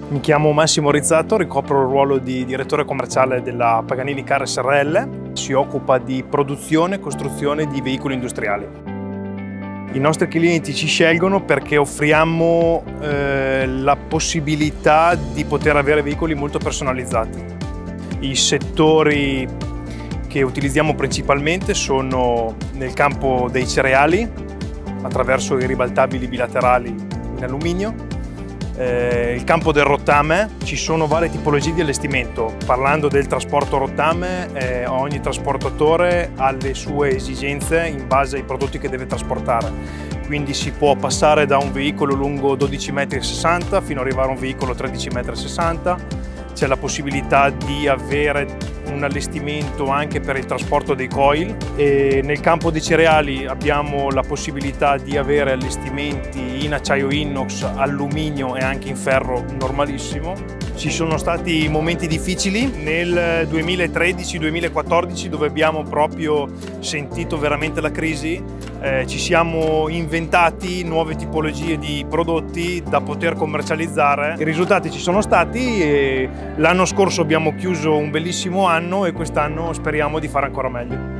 Mi chiamo Massimo Rizzato, ricopro il ruolo di direttore commerciale della Paganini Car SRL. Si occupa di produzione e costruzione di veicoli industriali. I nostri clienti ci scelgono perché offriamo la possibilità di poter avere veicoli molto personalizzati. I settori che utilizziamo principalmente sono nel campo dei cereali, attraverso i ribaltabili bilaterali in alluminio. Il campo del rottame, ci sono varie tipologie di allestimento. Parlando del trasporto rottame, ogni trasportatore ha le sue esigenze in base ai prodotti che deve trasportare. Quindi si può passare da un veicolo lungo 12,60 m fino ad arrivare a un veicolo 13,60 m. C'è la possibilità di avere un allestimento anche per il trasporto dei coil, e nel campo dei cereali abbiamo la possibilità di avere allestimenti in acciaio inox, alluminio e anche in ferro normalissimo. Ci sono stati momenti difficili nel 2013-2014 dove abbiamo proprio sentito veramente la crisi. Ci siamo inventati nuove tipologie di prodotti da poter commercializzare. I risultati ci sono stati e l'anno scorso abbiamo chiuso un bellissimo anno e quest'anno speriamo di fare ancora meglio.